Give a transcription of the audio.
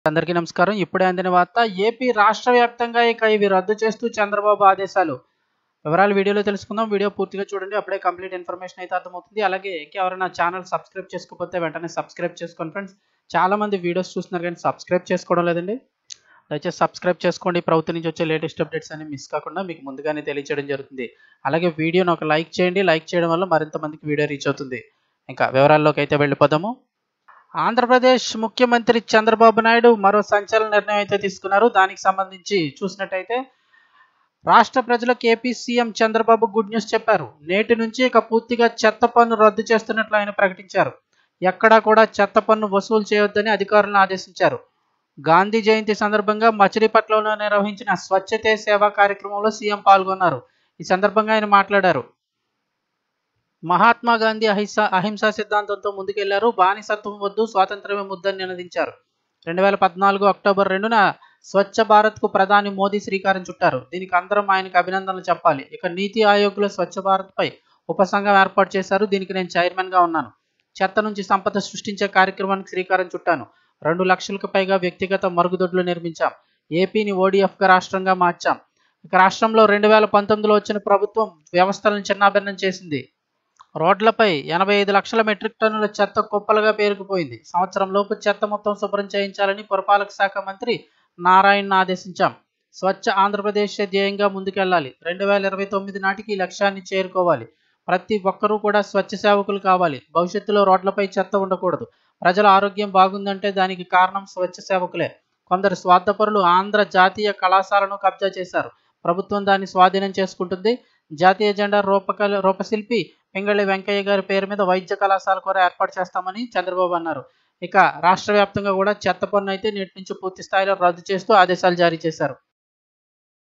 అందరికీ నమస్కారం. ఇప్పుడే అందిన వార్త. ఏపీ రాష్ట్ర వ్యాప్తంగా ఇక ఇవి రద్దు చేస్తూ చంద్రబాబు ఆదేశాలు. వివరాలు వీడియోలో తెలుసుకుందాం. వీడియో పూర్తిగా చూడండి. అప్పుడే కంప్లీట్ ఇన్ఫర్మేషన్ అయితే అర్థమవుతుంది. అలాగే ఇంకెవరైనా ఛానల్ సబ్స్క్రైబ్ చేసుకోకపోతే వెంటనే సబ్స్క్రైబ్ చేసుకోండి ఫ్రెండ్స్. చాలామంది వీడియోస్ చూస్తున్నారు కానీ సబ్స్క్రైబ్ చేసుకోవడం లేదండి. దయచేసి సబ్స్క్రైబ్ చేసుకోండి. ప్రభుత్వం నుంచి వచ్చే లేటెస్ట్ అప్డేట్స్ అన్ని మిస్ కాకుండా మీకు ముందుగానే తెలియజేయడం జరుగుతుంది. అలాగే వీడియోని ఒక లైక్ చేయండి. లైక్ చేయడం వల్ల మరింత మందికి వీడియో రీచ్ అవుతుంది. ఇంకా వివరాల్లోకి అయితే వెళ్ళిపోదాము. ఆంధ్రప్రదేశ్ ముఖ్యమంత్రి చంద్రబాబు నాయుడు మరో సంచలన నిర్ణయం అయితే తీసుకున్నారు. దానికి సంబంధించి చూసినట్టయితే రాష్ట్ర ప్రజలకు AP CM Chandrababu good news చెప్పారు. నేటి నుంచి ఇక పూర్తిగా చెత్త పన్ను రద్దు చేస్తున్నట్లు ఆయన ప్రకటించారు. ఎక్కడా కూడా చెత్త పన్ను వసూలు చేయొద్దని అధికారులను ఆదేశించారు. గాంధీ జయంతి సందర్భంగా మచిలీపట్నంలో నిర్వహించిన స్వచ్ఛతే సేవ కార్యక్రమంలో సీఎం పాల్గొన్నారు. ఈ సందర్భంగా ఆయన మాట్లాడారు. మహాత్మా గాంధీ అహింసా సిద్ధాంతంతో ముందుకెళ్లారు. బానిసత్వం వద్దు, స్వాతంత్రమే ముద్దని నినదించారు. 2014 అక్టోబర్ 2న స్వచ్ఛ భారత్కు ప్రధాని మోదీ శ్రీకారం చుట్టారు. దీనికి అందరం ఆయనకు అభినందనలు చెప్పాలి. ఇక నీతి ఆయోగ్లో స్వచ్ఛ భారత్పై ఉపసంఘం ఏర్పాటు చేశారు. దీనికి నేను చైర్మన్గా ఉన్నాను. చెత్త నుంచి సంపద సృష్టించే కార్యక్రమానికి శ్రీకారం చుట్టాను. 2 లక్షలకు పైగా వ్యక్తిగత మరుగుదొడ్లు నిర్మించాం. ఏపీని ఓడిఎఫ్గా రాష్ట్రంగా మార్చాం. ఇక రాష్ట్రంలో 2019లో వచ్చిన ప్రభుత్వం వ్యవస్థలను చిన్నాభిన్నం చేసింది. రోడ్లపై 85 లక్షల మెట్రిక్ టన్నుల చెత్త కుప్పలుగా పేరుకుపోయింది. సంవత్సరంలోపు చెత్త మొత్తం శుభ్రం చేయించాలని పురపాలక శాఖ మంత్రి నారాయణను ఆదేశించాం. స్వచ్ఛ ఆంధ్రప్రదేశ్ ధ్యేయంగా ముందుకెళ్లాలి. 2029 నాటికి ఈ లక్ష్యాన్ని చేరుకోవాలి. ప్రతి ఒక్కరూ కూడా స్వచ్ఛ సేవకులు కావాలి. భవిష్యత్తులో రోడ్లపై చెత్త ఉండకూడదు. ప్రజల ఆరోగ్యం బాగుందంటే దానికి కారణం స్వచ్ఛ సేవకులే. కొందరు స్వార్థపరులు ఆంధ్ర జాతీయ కళాశాలను కబ్జా చేశారు. ప్రభుత్వం దాన్ని స్వాధీనం చేసుకుంటుంది. జాతీయ జెండా రూపశిల్పి పింగళి వెంకయ్య గారి పేరు మీద వైద్య కళాశాల కూడా ఏర్పాటు చేస్తామని చంద్రబాబు అన్నారు. ఇక రాష్ట్ర వ్యాప్తంగా కూడా చెత్త పన్ను అయితే నేటి నుంచి పూర్తి స్థాయిలో రద్దు చేస్తూ ఆదేశాలు జారీ చేశారు.